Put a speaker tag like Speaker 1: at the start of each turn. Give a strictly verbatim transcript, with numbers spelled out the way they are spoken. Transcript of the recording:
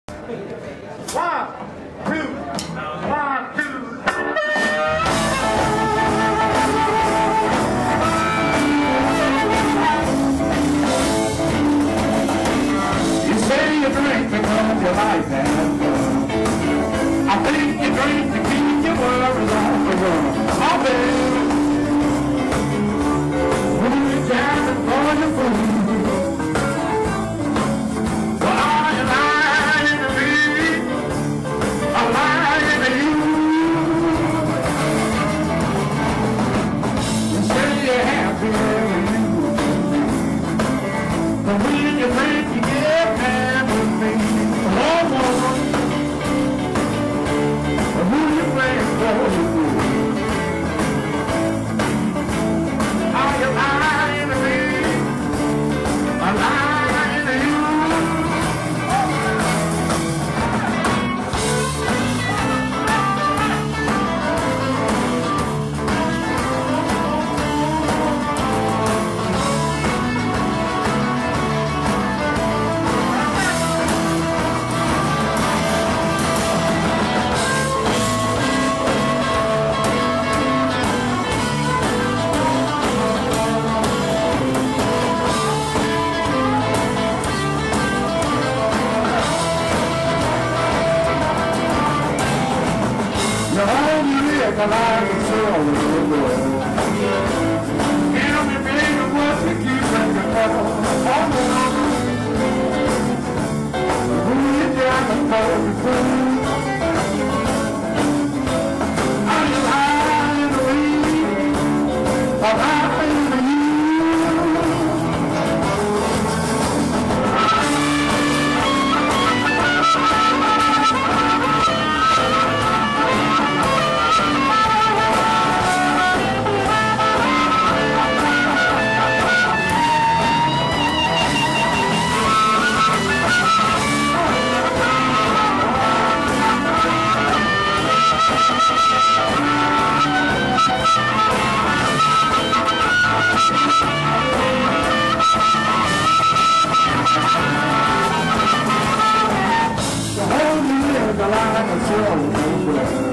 Speaker 1: One, two, one, two. You say you drink because your life has fun. I think you drink to keep your worries on the run. Oh, baby, when you're jamming for your food. But when you think you get mad with me, oh woman, who you playing for? Are you lying to me? I'm lying to you. The life is so good. Tell me, baby, what you keep thinking for? Who you driving for the food? Are you lying to me? Or lying to you? The life is so good.